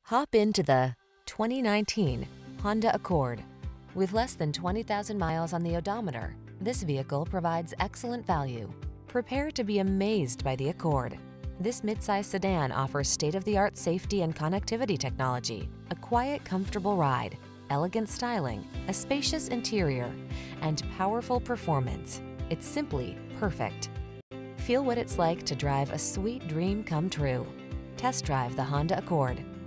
Hop into the 2019 Honda Accord. With less than 20,000 miles on the odometer, this vehicle provides excellent value. Prepare to be amazed by the Accord. This midsize sedan offers state-of-the-art safety and connectivity technology, a quiet, comfortable ride, elegant styling, a spacious interior, and powerful performance. It's simply perfect. Feel what it's like to drive a sweet dream come true. Test drive the Honda Accord.